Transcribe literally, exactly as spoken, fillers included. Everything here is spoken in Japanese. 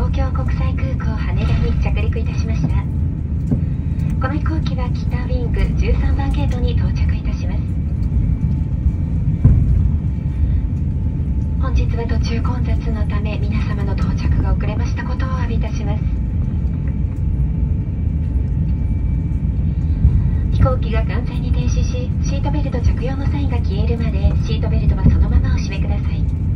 東京国際空港羽田に着陸いたしました。この飛行機は北ウィングじゅうさんばんゲートに到着いたします。本日は途中混雑のため皆様の到着が遅れましたことをお詫びいたします。飛行機が完全に停止し、シートベルト着用のサインが消えるまでシートベルトはそのままお締めください。